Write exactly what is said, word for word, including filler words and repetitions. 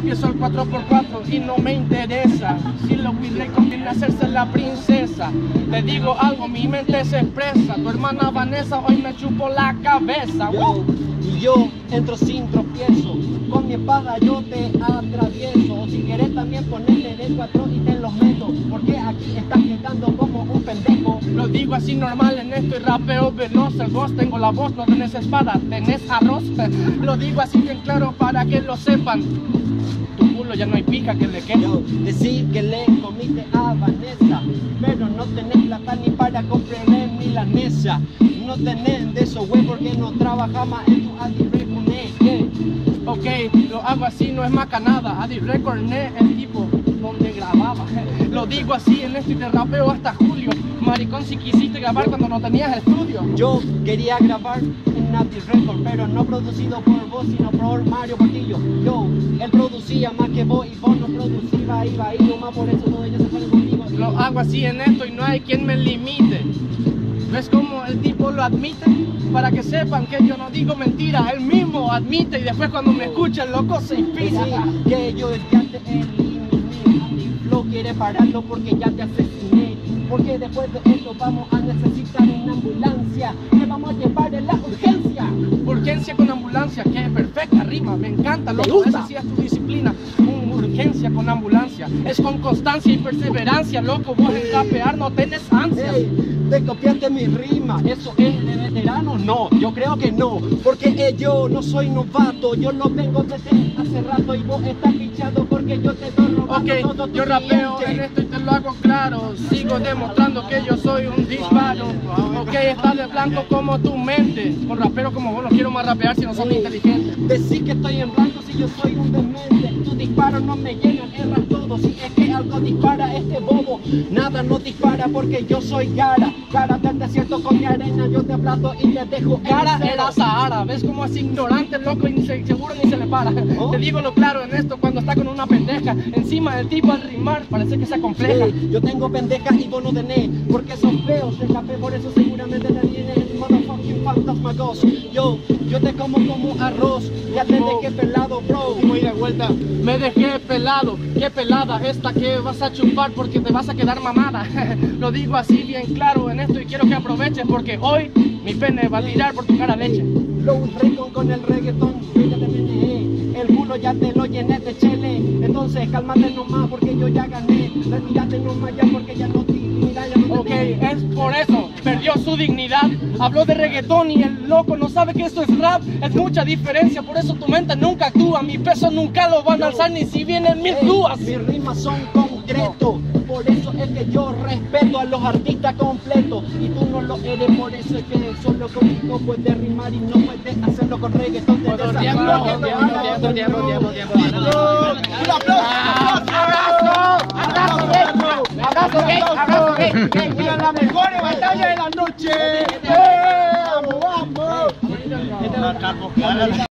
empiezo el cuatro por cuatro y no me interesa si lo cuidé conviene hacerse la princesa. Te digo algo, mi mente se expresa. Tu hermana Vanessa hoy me chupó la cabeza. Yo, y yo entro sin tropiezo, con mi espada yo te atravieso. O si querés también ponerle de cuatro y te los meto, porque aquí estás quedando como un pendejo. Lo digo así normal en esto y rapeo veloz. El boss, tengo la voz, no tenés espada, tenés arroz. Lo digo así bien claro para que lo sepan. Tu culo ya no hay pica que le quede. Yo, decir que le comiste a Vanessa, pero no tenés plata ni para comprarle milanesa. No tenés de esos huevos porque no trabajas más en tu Adi Record. Yeah. Ok, lo hago así, no es macanada. Adi Record, el tipo donde grababa. Lo digo así en esto y te rapeo hasta julio. Maricón, si quisiste grabar cuando no tenías estudio. Yo quería grabar en Adi Record, pero no producido por vos, sino por Mario Portillo. Yo, él producía más que vos y vos no producías, iba ahí nomás, por eso todos ellos se fueron conmigo. Lo hago así en esto y no hay quien me limite. ¿Ves cómo el tipo lo admite? Para que sepan que yo no digo mentira, él mismo admite y después cuando me escucha el loco se inspira. Sí, que yo ya te eliminé, Flow quiere pararlo porque ya te asesiné. Porque después de esto vamos a necesitar una ambulancia, que vamos a llevar en la urgencia. Urgencia con ambulancia, que perfecta rima, me encanta, loco, esa sí es tu disciplina. Un urgencia con ambulancia, es con constancia y perseverancia, loco, vos en rapear no tenés ansias. Hey, te copiaste mi rima, ¿eso es de veterano? No, yo creo que no, porque eh, yo no soy novato, yo lo vengo desde hace rato y vos estás pichado porque yo te estoy robando Ok, todo tu yo rapeo cliente. en esto y te lo hago claro, sigo demostrando que yo soy un disparo. Ok, está de blanco como tu mente, con rapero como vos no quiero más rapear si no son inteligentes. Decir que estoy en blanco si yo soy un demente, tus disparos no me llegan, erras todo, si es que algo dispara este bobo, nada no dispara porque yo soy Gara, Gara del desierto con mi arena, yo te aplasto y te dejo Cara en cero. era Sahara, ves como es ignorante, loco, y se- seguro ni se le para. ¿Oh? Te digo lo claro en esto cuando está con una pendeja, encima del tipo al rimar parece que se compleja. Hey, yo tengo pendejas y vos no tenés, porque son feos, te escapé, por eso seguramente te viene el motherfucking fantasma ghost. Yo, yo te como como arroz, ya te dejé pelado, bro. Muy de vuelta, me dejé pelado, qué pelada esta que vas a chupar porque te vas a quedar mamada. Lo digo así bien claro en esto y quiero que aproveches porque hoy mi pene va a tirar por tu cara leche. Flow Raycon con el reggaetón, yo ya te meneé, el culo ya te lo llené de chele, entonces cálmate nomás porque yo ya gané, retírate nomás ya porque ya no te mira, ya no Ok, te es por eso, perdió su dignidad. Habló de reggaetón y el loco no sabe que esto es rap. Es mucha diferencia, por eso tu mente nunca actúa. Mi peso nunca lo van a alzar ni si vienen mil Hey, dúas. mis rimas son concretos, por eso es que yo respeto a los artistas completos y tú no lo eres, por eso es que solo conmigo puedes rimar y no puedes hacerlo con reggaetón. Te Tiempo, desafío tiempo, a que lo tiempo, hagas tiempo, de tiempo, nuevo. tiempo, tiempo. ¡Un aplauso! ¡Abrazo! ¡Abrazo, gay! ¡Abrazo, gay! ¡Abrazo, gay! gay, ¡Mira la mejor batalla de la noche! ¡Vamos, vamos!